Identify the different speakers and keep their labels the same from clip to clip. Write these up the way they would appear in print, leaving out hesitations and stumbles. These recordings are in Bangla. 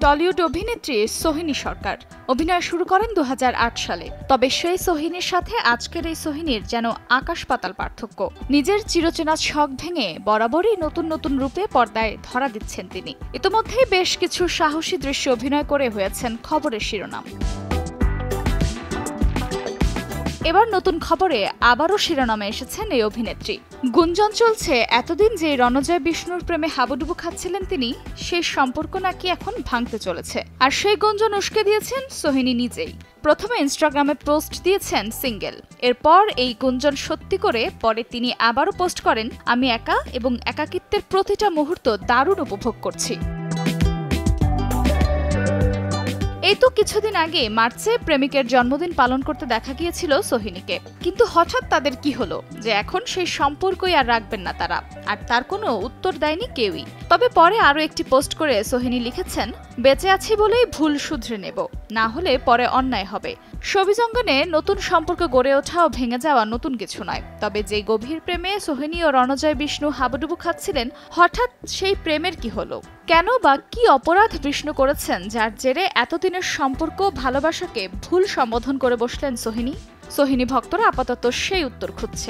Speaker 1: টলিউড অভিনেত্রী সোহিনী সরকার অভিনয় শুরু করেন 2008 সালে। তবে সেই সোহিনীর সাথে আজকের এই সোহিনীর যেন আকাশ পাতাল পার্থক্য। নিজের চিরচেনা শখ ভেঙে বরাবরই নতুন নতুন রূপে পর্দায় ধরা দিচ্ছেন তিনি। ইতোমধ্যেই বেশ কিছু সাহসী দৃশ্য অভিনয় করে হয়েছেন খবরের শিরোনাম। এবার নতুন খবরে আবারও শিরোনামে এসেছেন এই অভিনেত্রী। গুঞ্জন চলছে এতদিন যে রণজয় বিষ্ণুর প্রেমে হাবুডুবু খাচ্ছিলেন তিনি, সেই সম্পর্ক নাকি এখন ভাঙতে চলেছে। আর সেই গুঞ্জন উস্কে দিয়েছেন সোহিনী নিজেই। প্রথমে ইনস্টাগ্রামে পোস্ট দিয়েছেন সিঙ্গেল, এরপর এই গুঞ্জন সত্যি করে পরে তিনি আবারও পোস্ট করেন, আমি একা এবং একাকিত্বের প্রতিটা মুহূর্ত দারুণ উপভোগ করছি। এই তো কিছুদিন আগে মার্চে প্রেমিকের জন্মদিন পালন করতে দেখা গিয়েছিল সোহিনীকে। কিন্তু হঠাৎ তাদের কি হলো যে এখন সেই সম্পর্কই আর রাখবেন না তারা, আর তার কোনো উত্তর দেয়নি কেউই। তবে পরে আরো একটি পোস্ট করে সোহিনী লিখেছেন, বেঁচে আছি বলেই ভুল শুধরে নেব, না হলে পরে অন্যায় হবে। শোবিজ অঙ্গনে নতুন সম্পর্ক গড়ে ওঠা ও ভেঙে যাওয়া নতুন কিছু নয়। তবে যে গভীর প্রেমে সোহিনী ও রণজয় বিষ্ণু হাবুডুবু খাচ্ছিলেন, হঠাৎ সেই প্রেমের কি হলো? কেন বা কি অপরাধ বিষ্ণু করেছেন যার জেরে এতদিনের সম্পর্ক ভালোবাসাকে ভুল সম্বোধন করে বসলেন সোহিনী? সোহিনী ভক্তরা আপাতত সেই উত্তর খুঁজছে।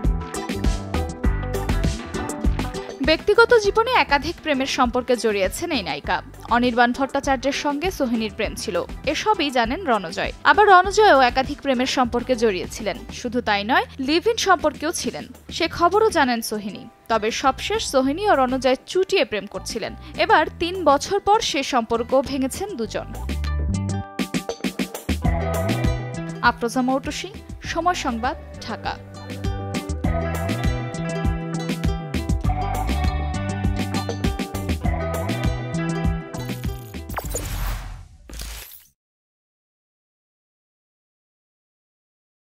Speaker 1: ব্যক্তিগত জীবনে একাধিক প্রেমের সম্পর্কে জড়িয়েছেন এই নায়িকা। অনির্বাণ ভট্টাচার্যের সঙ্গে সোহিনীর প্রেম ছিল, এসবই জানেন রণজয়। আবার রণজয়ও একাধিক প্রেমের সম্পর্কে জড়িয়েছিলেন। শুধু তাই নয়, লিভ ইন সম্পর্কেও ছিলেন, সে খবরও জানেন সোহিনী। তবে সবশেষ সোহিনী ও রণজয় চুটিয়ে প্রেম করছিলেন। এবার 3 বছর পর সে সম্পর্ক ভেঙেছেন দুজন। আফরোজা মৌটুসী, সময় সংবাদ, ঢাকা।